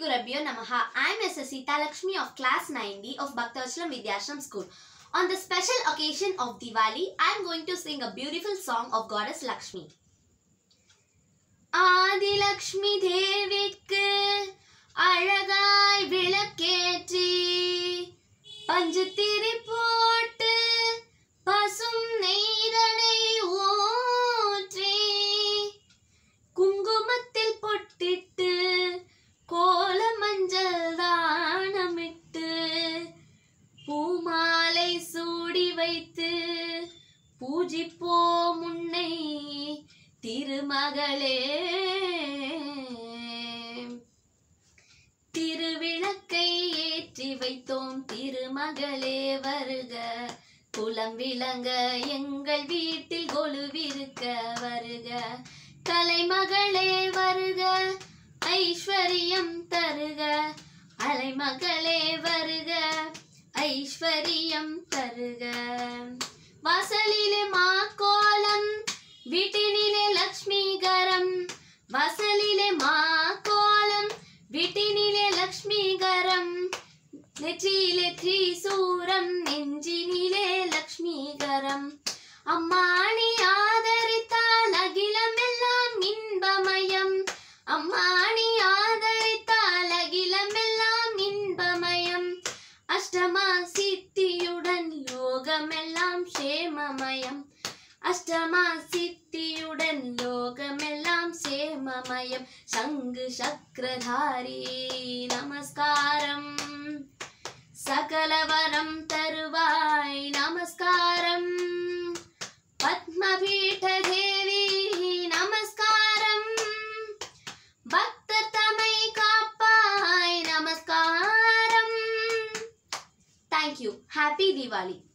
Gurabhyo Namaha. I am Mrs. Sita Lakshmi of class 9D of Bhaktavachalam Vidyashram School. On the special occasion of Diwali, I am going to sing a beautiful song of Goddess Lakshmi. Adi Lakshmi Devikku Alagai Vilaketri Panjathiri Pottu Pasum Neiranai Ootri Kungumathil Pottittu Kola Manjal Daanamittu Poomalai Soodi Vaithu Poojipom Unnai திருமகளே திருவிளக்கை ஏற்றி வைத்தோம் திருமகளே வருக குலம் விளங்க எங்கள் வீட்டில் கொலுவிருக்க வருக கலைமகளே வருக ஐஸ்வரியம் தருக அலைமகளே வருக ஐஸ்வரியம் தருக வாசலிலே மாக்கோலம் வீட்டினிலே லக்ஷ்மி கரம் வாசலிலே மாக்கோலம் வீட்டினிலே லக்ஷ்மி கரம் நெற்றியிலே திரிசூரம் நெஞ்சினிலே லக்ஷ்மி கரம் அம்மாணி ஆதரித்தால் அகிலமெல்லாம் இன்பமயம் அம்மாணி ஆதரித்தால் அகிலமெல்லாம் இன்பமயம் அஷ்டமா சித்தியுடன் லோகமெல்லாம் க்ஷேமமயம் அஷ்டமா சித்தியுடன் லோகமெல்லாம் சேமமயம் சங்கு சக்கரதாரி நமஸ்காரம் சகலவரம் தருவாய் நமஸ்காரம் பத்மபீட தேவி நமஸ்காரம் பக்தர் தமை காப்பாய் நமஸ்காரம். Thank you. Happy Diwali.